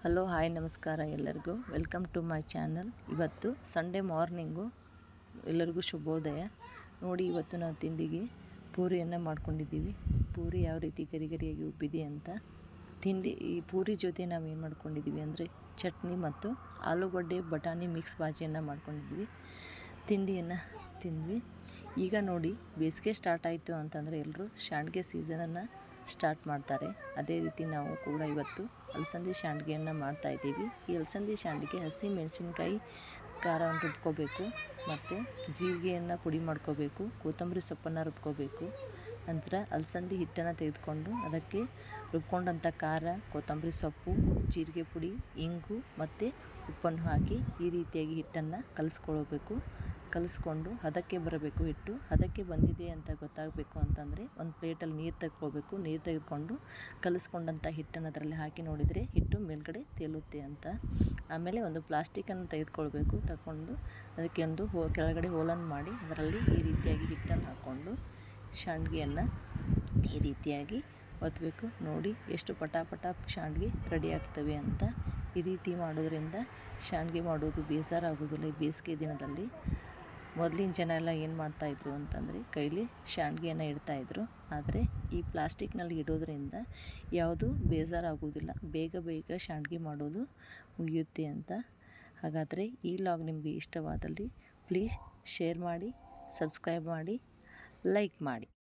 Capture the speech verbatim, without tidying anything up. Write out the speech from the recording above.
Hello hi ನಮಸ್ಕಾರ ಎಲ್ಲರಿಗೂ welcome to my channel. ಇವತ್ತು ಸಂಡೇ ಮಾರ್ನಿಂಗು, ಎಲ್ಲರಿಗೂ ಶುಭೋದಯ. ನೋಡಿ, ಇವತ್ತು ನಾವು ತಿಂಡಿಗೆ ಪೂರಿಯನ್ನು ಮಾಡ್ಕೊಂಡಿದ್ದೀವಿ. ಪೂರಿ ಯಾವ ರೀತಿ ಗರಿ ಗರಿಯಾಗಿ ಉಬ್ಬಿದೆ ಅಂತ. ತಿಂಡಿ ಈ ಪೂರಿ ಜೊತೆ ನಾವು ಏನು ಮಾಡ್ಕೊಂಡಿದ್ದೀವಿ ಅಂದರೆ ಚಟ್ನಿ ಮತ್ತು ಆಲೂಗಡ್ಡೆ ಬಟಾಣಿ ಮಿಕ್ಸ್ ಬಾಜಿಯನ್ನು ಮಾಡ್ಕೊಂಡಿದ್ವಿ. ತಿಂಡಿಯನ್ನು ತಿಂದ್ವಿ. ಈಗ ನೋಡಿ, ಬೇಸಿಗೆ ಸ್ಟಾರ್ಟ್ ಆಯಿತು ಅಂತಂದರೆ ಎಲ್ಲರೂ ಶಾಂಡ್ಗೆ ಸೀಸನನ್ನು ಸ್ಟಾರ್ಟ್ ಮಾಡ್ತಾರೆ. ಅದೇ ರೀತಿ ನಾವು ಕೂಡ ಇವತ್ತು ಅಲಸಂದಿ ಶಾಂಡ್ಗೆಯನ್ನು ಮಾಡ್ತಾಯಿದ್ದೀವಿ. ಈ ಅಲಸಂದಿ ಶಾಂಡ್ಗೆ ಹಸಿ ಮೆಣಸಿನ್ಕಾಯಿ ಖಾರವನ್ನು ರುಬ್ಕೋಬೇಕು, ಮತ್ತು ಜೀರಿಗೆಯನ್ನು ಪುಡಿ ಮಾಡ್ಕೋಬೇಕು, ಕೊತ್ತಂಬರಿ ಸೊಪ್ಪನ್ನು ರುಬ್ಕೋಬೇಕು. ನಂತರ ಅಲಸಂದಿ ಹಿಟ್ಟನ್ನು ತೆಗೆದುಕೊಂಡು ಅದಕ್ಕೆ ರುಬ್ಕೊಂಡಂಥ ಖಾರ, ಕೊತ್ತಂಬರಿ ಸೊಪ್ಪು, ಜೀರಿಗೆ ಪುಡಿ, ಇಂಗು ಮತ್ತು ಉಪ್ಪನ್ನು ಹಾಕಿ ಈ ರೀತಿಯಾಗಿ ಹಿಟ್ಟನ್ನು ಕಲಿಸ್ಕೊಳ್ಬೇಕು. ಕಲಿಸ್ಕೊಂಡು ಹದಕ್ಕೆ ಬರಬೇಕು. ಹಿಟ್ಟು ಹದಕ್ಕೆ ಬಂದಿದೆ ಅಂತ ಗೊತ್ತಾಗಬೇಕು ಅಂತಂದರೆ ಒಂದು ಪ್ಲೇಟಲ್ಲಿ ನೀರು ತೆಗೆದುಕೊಳ್ಬೇಕು. ನೀರು ತೆಗೆದುಕೊಂಡು ಕಲಿಸ್ಕೊಂಡಂಥ ಹಿಟ್ಟನ್ನು ಅದರಲ್ಲಿ ಹಾಕಿ ನೋಡಿದರೆ ಹಿಟ್ಟು ಮೇಲ್ಗಡೆ ತೇಲುತ್ತೆ ಅಂತ. ಆಮೇಲೆ ಒಂದು ಪ್ಲಾಸ್ಟಿಕನ್ನು ತೆಗೆದುಕೊಳ್ಬೇಕು. ತಗೊಂಡು ಅದಕ್ಕೆ ಒಂದು ಹೋ ಕೆಳಗಡೆ ಹೋಲನ್ನು ಮಾಡಿ ಅದರಲ್ಲಿ ಈ ರೀತಿಯಾಗಿ ಹಿಟ್ಟನ್ನು ಹಾಕ್ಕೊಂಡು ಶಾಂಡ್ಗೆಯನ್ನು ಈ ರೀತಿಯಾಗಿ ಒತ್ತಬೇಕು. ನೋಡಿ ಎಷ್ಟು ಪಟ ಪಟ ಶಾಂಡ್ಗೆ ರೆಡಿ ಆಗ್ತವೆ ಅಂತ. ಈ ರೀತಿ ಮಾಡೋದ್ರಿಂದ ಶಾಂಡ್ಗೆ ಮಾಡೋದು ಬೇಜಾರಾಗೋದಿಲ್ಲ. ಈ ಬೇಸಿಗೆ ದಿನದಲ್ಲಿ ಮೊದಲಿನ ಜನ ಎಲ್ಲ ಏನು ಮಾಡ್ತಾಯಿದ್ರು ಅಂತಂದರೆ ಕೈಲಿ ಶಾಂಡ್ಗೆಯನ್ನು ಇಡ್ತಾಯಿದ್ರು. ಆದರೆ ಈ ಪ್ಲಾಸ್ಟಿಕ್ನಲ್ಲಿ ಇಡೋದ್ರಿಂದ ಯಾವುದು ಬೇಜಾರಾಗೋದಿಲ್ಲ, ಬೇಗ ಬೇಗ ಶಾಂಡ್ಗೆ ಮಾಡೋದು ಮುಗಿಯುತ್ತೆ ಅಂತ. ಹಾಗಾದರೆ ಈ ಲಾಗ್ ನಿಮಗೆ ಇಷ್ಟವಾದಲ್ಲಿ ಪ್ಲೀಸ್ ಶೇರ್ ಮಾಡಿ, ಸಬ್ಸ್ಕ್ರೈಬ್ ಮಾಡಿ, ಲೈಕ್ ಮಾಡಿ.